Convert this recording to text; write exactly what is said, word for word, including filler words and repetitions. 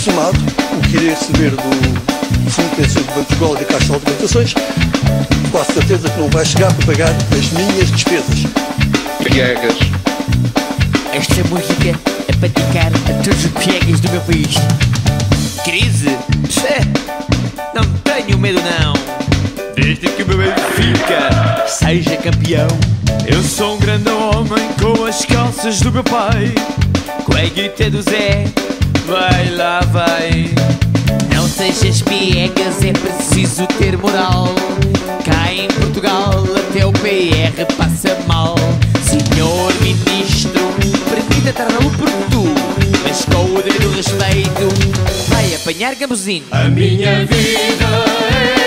somado o que irei receber do Fundo de Pensões do Banco de Portugal e da Caixa de Alimentações, quase certeza que não vai chegar para pagar as minhas despesas. Piegas. Esta música é para dedicar a todos os piegas do meu país. Crise? Tchê, não tenho medo não. Desde que o meu Benfica seja campeão. Eu sou um grande homem com as calças do meu pai, com a guita do Zé, vai lá vai. Não sejas piegas, é preciso ter moral. Cá em Portugal até o P R passa mal. Senhor Ministro, permita estar no Porto, mas com o devido respeito vai apanhar gamozinho. A minha vida é